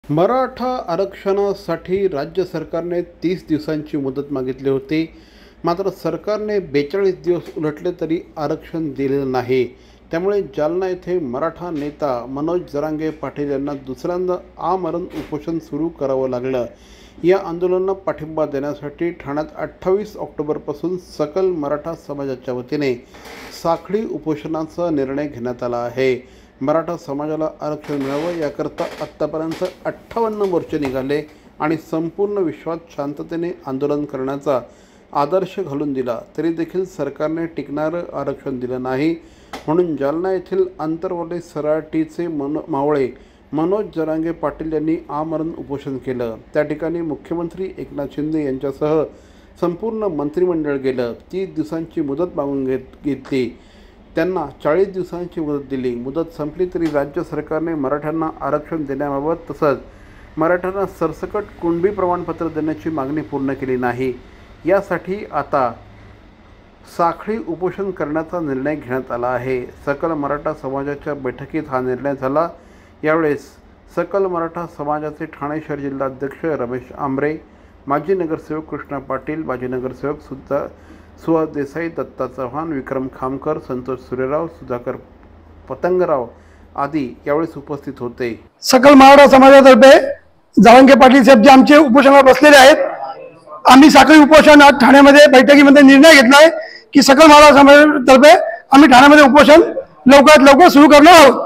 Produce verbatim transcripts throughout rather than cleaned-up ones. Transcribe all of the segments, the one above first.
मराठा आरक्षणासाठी राज्य सरकारने तीस दिवसांची मुदत मागितली होती. मात्र सरकारने बेचाळीस दिवस उलटले तरी आरक्षण दिलेलं नाही. त्यामुळे जालना येथे मराठा नेता मनोज जरांगे पाटील यांना दुसऱ्यांदा आमरण उपोषण सुरू करावं लागलं. या आंदोलनाला पाठिंबा देण्यासाठी ठाण्यात अठ्ठावीस ऑक्टोबरपासून सकल मराठा समाजाच्या वतीने साखळी उपोषणाचा निर्णय घेण्यात आला आहे. मराठा समाजाला आरक्षण मिळावं याकरता आत्तापर्यंत अठ्ठावन्न मोर्चे निघाले आणि संपूर्ण विश्वात शांततेने आंदोलन करण्याचा आदर्श घालून दिला, तरी देखील सरकारने टिकणारं आरक्षण दिलं नाही. म्हणून जालना येथील आंतरवाली सराटीचे मन मावळे मनोज जरांगे पाटील यांनी आमरण उपोषण केलं. त्या ठिकाणी मुख्यमंत्री एकनाथ शिंदे यांच्यासह संपूर्ण मंत्रिमंडळ गेलं. तीस दिवसांची मुदत मागून घेत घेतली त्यांना चाळीस दिवसांची मुदत दिली. मुदत संपली तरी राज्य सरकारने मराठ्यांना आरक्षण देण्याबाबत तसंच मराठ्यांना सरसकट कुणबी प्रमाणपत्र देण्याची मागणी पूर्ण केली नाही. यासाठी आता साखळी उपोषण करण्याचा निर्णय घेण्यात आला आहे. सकल मराठा समाजाच्या बैठकीत हा निर्णय झाला. यावेळेस सकल मराठा समाजाचे ठाणे शहर जिल्हाध्यक्ष रमेश आंबरे, माजी नगरसेवक कृष्णा पाटील, माजी नगरसेवक सुद्धा सुहा देसाई, दत्ता चव्हाण, विक्रम खामकर, संतोष सूर्यराव, सुधाकर पतंगराव आदी यावेळेस उपस्थित होते. सकल मराठा समाजातर्फे जरांगे पाटील साहेब जे आमचे उपोषणाला बसलेले आहेत, आम्ही साखळी उपोषण आज ठाण्यामध्ये बैठकीमध्ये निर्णय घेतलाय की सकल मराठा समाजातर्फे आम्ही ठाण्यामध्ये उपोषण लवकरात लवकर सुरू करणार आहोत.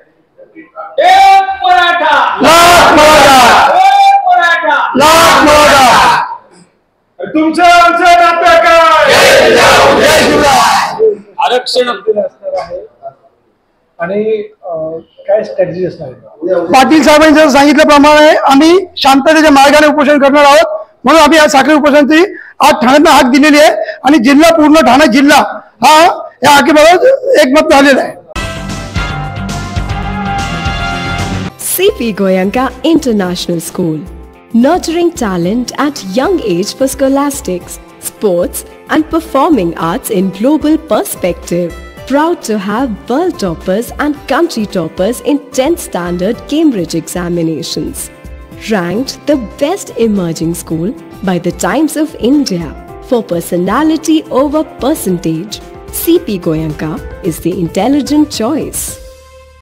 एक मराठा, लाख मराठा, एक मराठा, लाख मराठा. तुमचं आमचं नातं काय? आरक्षण आणि काय स्ट्रॅटेजी असणार आहे? पाटील साहेबांनी सांगितल्याप्रमाणे आम्ही शांततेच्या मार्गाने उपोषण करणार आहोत. म्हणून आम्ही आज साखळी उपोषणाची आज ठाण्यात हाक दिलेली आहे आणि जिल्हा पूर्ण ठाणे जिल्हा हा या हाकेबाबत एकमत झालेला आहे. C P Goenka International School, nurturing talent at young age for scholastics, sports and performing arts in global perspective. Proud to have world toppers and country toppers in tenth standard Cambridge examinations. Ranked the best emerging school by the Times of India for personality over percentage, C P Goenka is the intelligent choice.